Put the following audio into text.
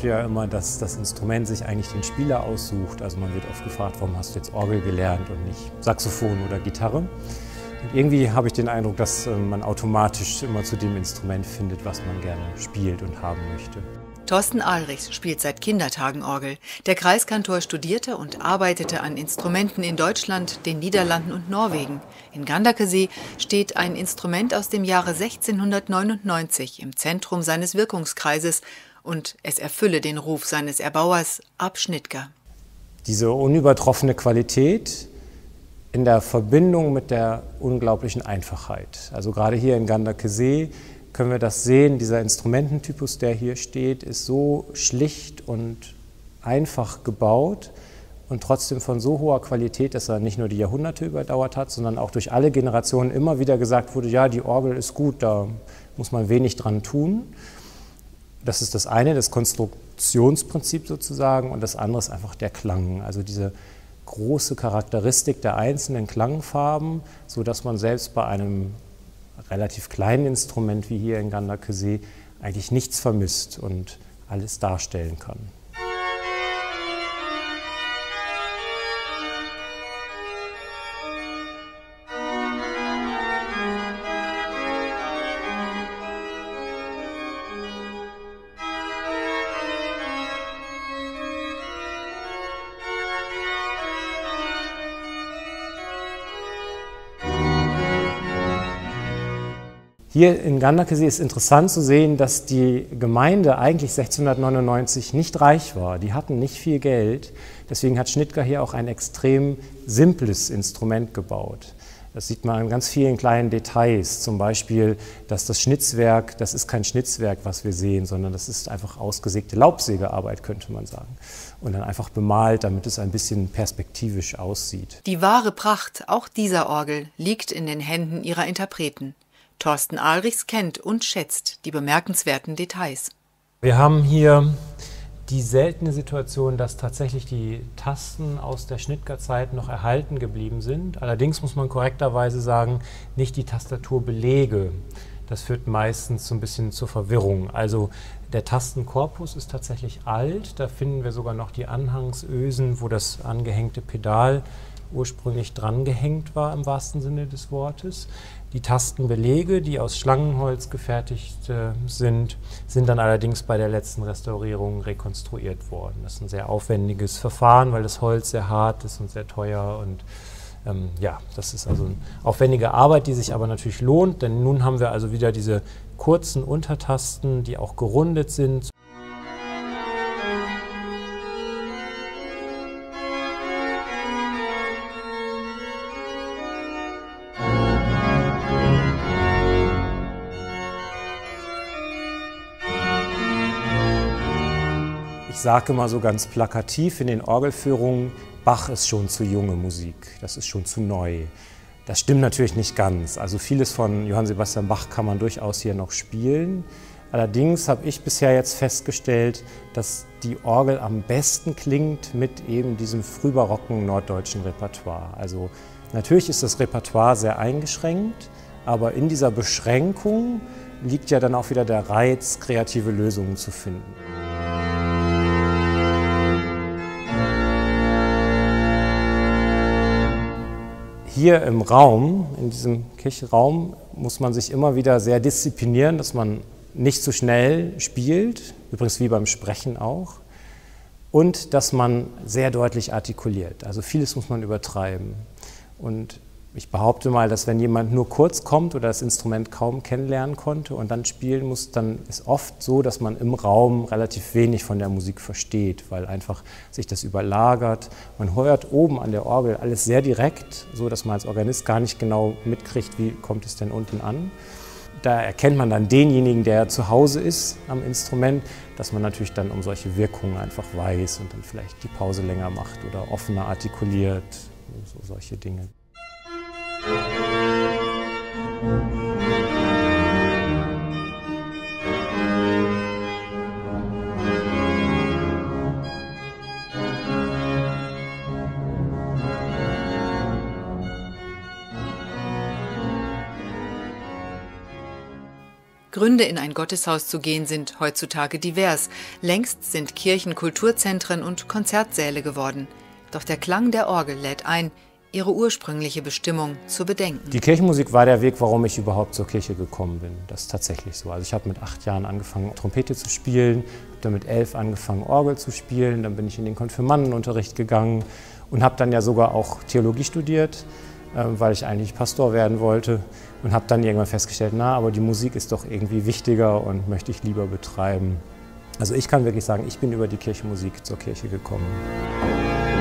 behaupte ja immer, dass das Instrument sich eigentlich den Spieler aussucht. Also man wird oft gefragt, warum hast du jetzt Orgel gelernt und nicht Saxophon oder Gitarre? Und irgendwie habe ich den Eindruck, dass man automatisch immer zu dem Instrument findet, was man gerne spielt und haben möchte. Thorsten Ahlrichs spielt seit Kindertagen Orgel. Der Kreiskantor studierte und arbeitete an Instrumenten in Deutschland, den Niederlanden und Norwegen. In Ganderkesee steht ein Instrument aus dem Jahre 1699 im Zentrum seines Wirkungskreises und es erfülle den Ruf seines Erbauers, Ab Schnitger. Diese unübertroffene Qualität in der Verbindung mit der unglaublichen Einfachheit. Also gerade hier in Ganderkesee können wir das sehen, dieser Instrumententypus, der hier steht, ist so schlicht und einfach gebaut und trotzdem von so hoher Qualität, dass er nicht nur die Jahrhunderte überdauert hat, sondern auch durch alle Generationen immer wieder gesagt wurde, ja, die Orgel ist gut, da muss man wenig dran tun. Das ist das eine, das Konstruktionsprinzip sozusagen, und das andere ist einfach der Klang, also diese große Charakteristik der einzelnen Klangfarben, sodass man selbst bei einem relativ kleinen Instrument wie hier in Ganderkesee eigentlich nichts vermisst und alles darstellen kann. Hier in Ganderkesee ist interessant zu sehen, dass die Gemeinde eigentlich 1699 nicht reich war. Die hatten nicht viel Geld. Deswegen hat Schnitger hier auch ein extrem simples Instrument gebaut. Das sieht man an ganz vielen kleinen Details. Zum Beispiel, dass das Schnitzwerk, das ist kein Schnitzwerk, was wir sehen, sondern das ist einfach ausgesägte Laubsägearbeit, könnte man sagen. Und dann einfach bemalt, damit es ein bisschen perspektivisch aussieht. Die wahre Pracht auch dieser Orgel liegt in den Händen ihrer Interpreten. Thorsten Ahlrichs kennt und schätzt die bemerkenswerten Details. Wir haben hier die seltene Situation, dass tatsächlich die Tasten aus der Schnitger-Zeit noch erhalten geblieben sind. Allerdings muss man korrekterweise sagen, nicht die Tastaturbelege. Das führt meistens so ein bisschen zur Verwirrung. Also der Tastenkorpus ist tatsächlich alt. Da finden wir sogar noch die Anhangsösen, wo das angehängte Pedal ursprünglich drangehängt war, im wahrsten Sinne des Wortes. Die Tastenbelege, die aus Schlangenholz gefertigt sind dann allerdings bei der letzten Restaurierung rekonstruiert worden. Das ist ein sehr aufwendiges Verfahren, weil das Holz sehr hart ist und sehr teuer. Und ja, das ist also eine aufwendige Arbeit, die sich aber natürlich lohnt, denn nun haben wir also wieder diese kurzen Untertasten, die auch gerundet sind. Ich sage immer so ganz plakativ in den Orgelführungen, Bach ist schon zu junge Musik, das ist schon zu neu. Das stimmt natürlich nicht ganz. Also vieles von Johann Sebastian Bach kann man durchaus hier noch spielen. Allerdings habe ich bisher jetzt festgestellt, dass die Orgel am besten klingt mit eben diesem frühbarocken norddeutschen Repertoire. Also natürlich ist das Repertoire sehr eingeschränkt, aber in dieser Beschränkung liegt ja dann auch wieder der Reiz, kreative Lösungen zu finden. Hier im Raum, in diesem Kirchenraum, muss man sich immer wieder sehr disziplinieren, dass man nicht zu schnell spielt, übrigens wie beim Sprechen auch, und dass man sehr deutlich artikuliert. Also vieles muss man übertreiben. Und ich behaupte mal, dass wenn jemand nur kurz kommt oder das Instrument kaum kennenlernen konnte und dann spielen muss, dann ist oft so, dass man im Raum relativ wenig von der Musik versteht, weil einfach sich das überlagert. Man hört oben an der Orgel alles sehr direkt, so dass man als Organist gar nicht genau mitkriegt, wie kommt es denn unten an. Da erkennt man dann denjenigen, der zu Hause ist am Instrument, dass man natürlich dann um solche Wirkungen einfach weiß und dann vielleicht die Pause länger macht oder offener artikuliert, so solche Dinge. Gründe, in ein Gotteshaus zu gehen, sind heutzutage divers. Längst sind Kirchen Kulturzentren und Konzertsäle geworden. Doch der Klang der Orgel lädt ein, ihre ursprüngliche Bestimmung zu bedenken. Die Kirchenmusik war der Weg, warum ich überhaupt zur Kirche gekommen bin. Das ist tatsächlich so. Also ich habe mit 8 Jahren angefangen, Trompete zu spielen, habe dann mit 11 angefangen, Orgel zu spielen. Dann bin ich in den Konfirmandenunterricht gegangen und habe dann ja sogar auch Theologie studiert, weil ich eigentlich Pastor werden wollte. Und habe dann irgendwann festgestellt, aber die Musik ist doch irgendwie wichtiger und möchte ich lieber betreiben. Also ich kann wirklich sagen, ich bin über die Kirchenmusik zur Kirche gekommen.